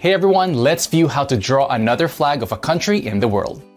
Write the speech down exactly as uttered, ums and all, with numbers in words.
Hey everyone, let's view how to draw another flag of a country in the world.